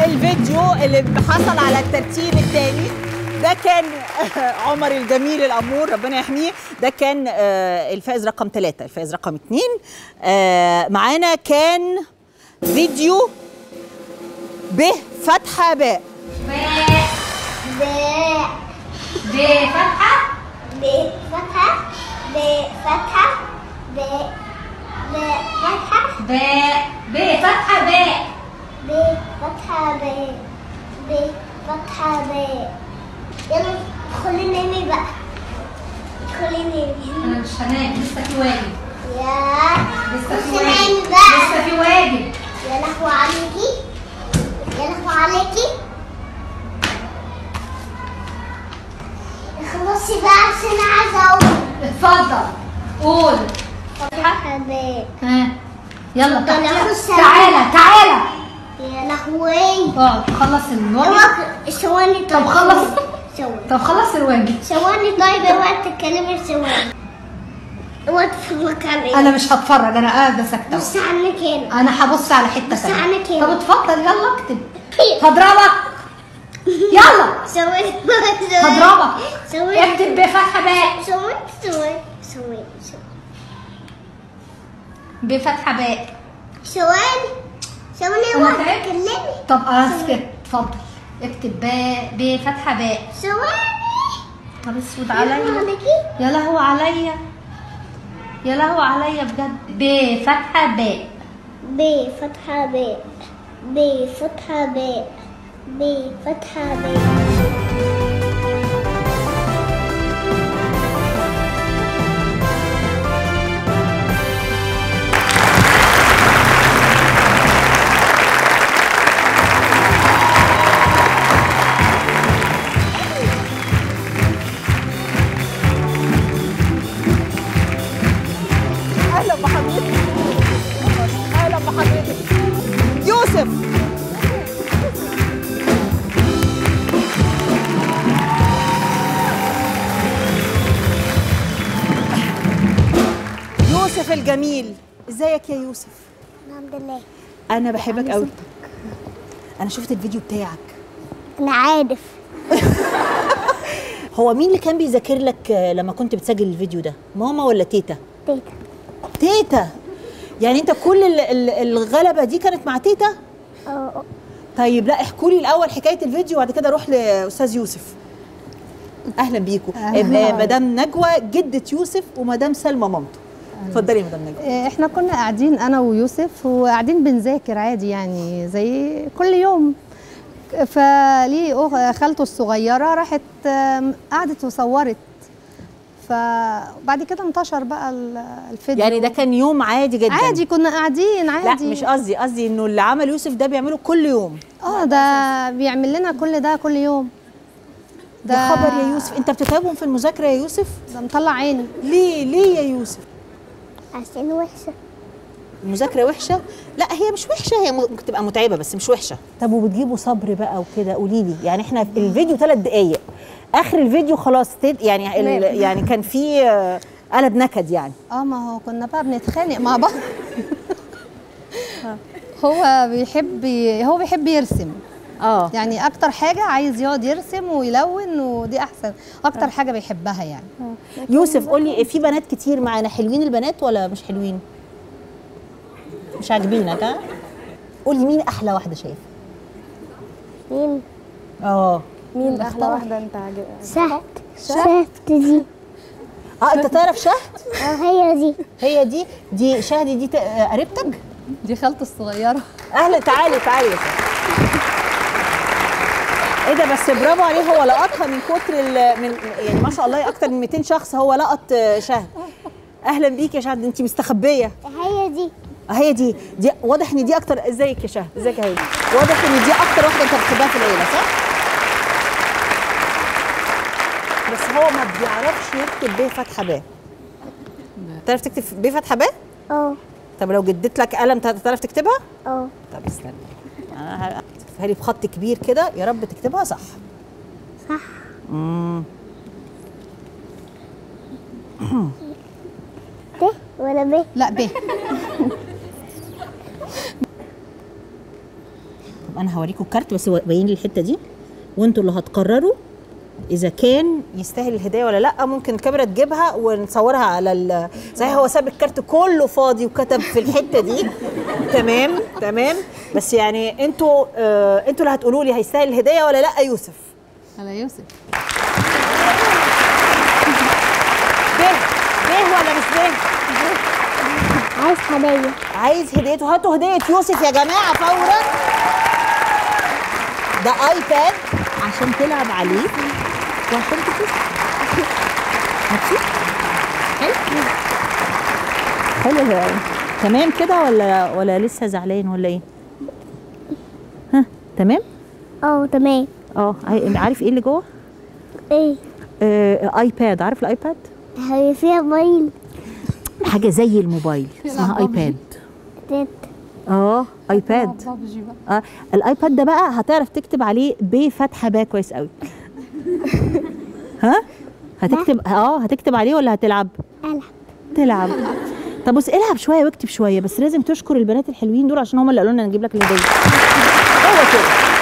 الفيديو اللي حصل على الترتيب الثاني ده كان عمر الجميل الأمور ربنا يحميه. ده كان الفائز رقم 3. الفائز رقم 2 معانا كان فيديو ب فتحة باء. ب فتحة ب فتحة ب فتحة ب فتحة ب فتحة باء ب فتحة ب ب فتحة ب. يلا ادخلي نامي بقى. ادخلي نامي. أنا مش هنام لسه في واجب. لسه في نامي واجب. بقى. لسه في واجب. يا لهوي عليكي. يا لهوي عليكي. خلصي بقى عشان عايزة أقول. اتفضل قول. فتحة ب. ها يلا أخش تعالى. يا لهوي. اقعد خلص الواجب. ثواني طيب. طب خلص. ثواني. طب خلص الواجب. ثواني طيب اوعي تتكلمي ثواني. اوعي تتفرج على انا مش هتفرج، انا قاعده ساكته. بص عنك هنا. انا هبص على حته بص عنك ثانيه. هنا. طب اتفضل يلا اكتب. هضربك. يلا ثواني. هضربك. ثواني. اكتب بفتحة باء. ثواني. بفتحة باء. ثواني أنا اوعي تعبت. تتكلمي. طب اسكت اتفضل. اكتب باء بفتحة باء. ثواني. طب اسود يا عليا. لهوي عليكي. يا لهو عليا. يا لهو عليا بجد. بفتحة باء. ب فتحة ب ب فتحة ب ب فتحة ب. اهلا بحضرتك. اهلا بحضرتك يوسف. يوسف الجميل، ازيك يا يوسف؟ الحمد لله. انا بحبك قوي. انا شفت الفيديو بتاعك. انا عارف. هو مين اللي كان بيذاكر لك لما كنت بتسجل الفيديو ده؟ ماما ولا تيتا؟ تيتا. يعني انت كل الغلبه دي كانت مع تيتا؟ اه. طيب لا احكوا لي الاول حكايه الفيديو وبعد كده اروح لاستاذ يوسف. اهلا بيكم. مدام نجوى جده يوسف ومدام سلمى مامته. اتفضلي يا مدام نجوى. احنا كنا قاعدين انا ويوسف وقاعدين بنذاكر عادي يعني زي كل يوم. فليه خالته الصغيره راحت قعدت وصورت. فبعد كده انتشر بقى الفيديو. يعني ده كان يوم عادي جدا؟ عادي كنا قاعدين عادي. لا مش قصدي انه اللي عمل يوسف ده بيعمله كل يوم. ده بيعمل لنا كل ده كل يوم. ده يا خبر يا يوسف. انت بتتعبهم في المذاكره يا يوسف؟ ده مطلع عيني. ليه يا يوسف؟ عشان وحشه. المذاكره وحشه؟ لا هي مش وحشه، هي ممكن تبقى متعبه بس مش وحشه. طب وبتجيبوا صبر بقى وكده؟ قولي لي. يعني احنا الفيديو 3 دقايق، اخر الفيديو خلاص يعني يعني كان في قلب نكد يعني. ما هو كنا بقى بنتخانق مع بعض. هو بيحب يرسم. يعني اكتر حاجه عايز يقعد يرسم ويلون ودي احسن اكتر حاجه بيحبها يعني. يوسف قولي، في بنات كتير معانا، حلوين البنات ولا مش حلوين؟ مش عاجبينك؟ ها قولي مين احلى واحده شايفه؟ مين؟ مين احلى واحده انت عاجبك؟ شهد دي. انت تعرف شهد؟ هي دي شهد دي قريبتك؟ دي خالته الصغيره. اهلا. تعالي يا شهد. ايه ده بس برافو عليه، هو لقطها من كتر يعني ما شاء الله اكتر من 200 شخص هو لقط شهد. اهلا بيك يا شهد. انت مستخبيه. هي دي واضح ان دي اكتر. ازيك يا شهد؟ ازيك يا هادي؟ واضح ان دي اكتر واحده انت بتحبها في العيله صح؟ بس هو ما بيعرفش يكتب ب فتحه ب. تعرف تكتب ب فتحه ب؟ طب لو جدت لك قلم تعرف تكتبها؟ طب استنى انا هكتبها لي بخط كبير كده يا رب تكتبها صح. ت ولا ب؟ لا ب. انا هوريكم الكارت بس باين لي الحته دي، وانتوا اللي هتقرروا اذا كان يستاهل الهديه ولا لا. ممكن الكاميرا تجيبها ونصورها على صحيح هو ساب الكارت كله فاضي وكتب في الحته دي. تمام بس يعني انتوا اللي هتقولوا لي هيستاهل الهديه ولا لا. يوسف. على يوسف. ليه ولا مش ليه؟ عايز هدية. عايز هديته. هاتوا هدية يوسف يا جماعة فورا. ده ايباد عشان تلعب عليه وعشان تشوف. هتشوف؟ حلو تمام كده ولا لسه زعلان ولا ايه؟ ها تمام؟ تمام. عارف ايه اللي جوه؟ ايه؟ ايباد. عارف الايباد؟ هي فيها موبايل. حاجة زي الموبايل اسمها ايباد. ايباد. الايباد ده بقى هتعرف تكتب عليه بفتحة باء كويس قوي. ها؟ هتكتب عليه ولا هتلعب؟ تلعب. طب بص العب شوية واكتب شوية، بس لازم تشكر البنات الحلوين دول عشان هم اللي قالوا لنا نجيب لك الهدية. هو كده.